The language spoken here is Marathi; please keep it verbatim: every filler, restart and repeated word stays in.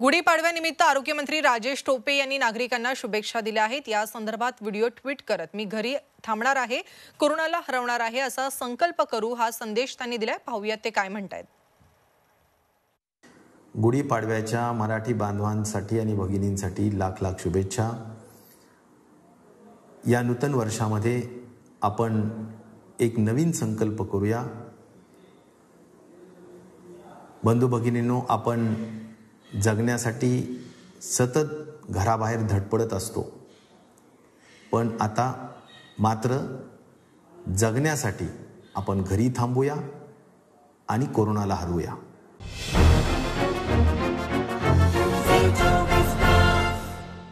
गुढीपाडव्यानिमित्त आरोग्यमंत्री राजेश टोपे यांनी नागरिकांना शुभेच्छा दिल्या आहेत। या संदर्भात व्हिडिओ ट्विट करत मी घरी थांबणार आहे, कोरोनाला हरवणार आहे असा संकल्प करू हा संदेश त्यांनी दिलाय। पाहूया ते काय म्हणतायत। गुढीपाडव्याच्या मराठी बांधवांसाठी आणि भगिनींसाठी लाख लाख शुभेच्छा। या नूतन वर्षामध्ये आपण एक नवीन संकल्प करूया। बंधू भगिनींनो, आपण जगण्यासाठी सतत घराबाहेर धडपडत असतो, पण आता मात्र जगण्यासाठी आपण घरी थांबूया आणि कोरोनाला हरवूया।